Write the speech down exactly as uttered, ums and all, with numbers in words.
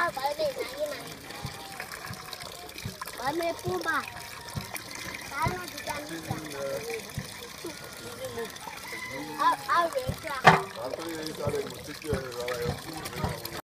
bởi vì là như này. Bởi vì cô bà. Cái nó chỉ cần đi chặt. Ở ở vậy ra.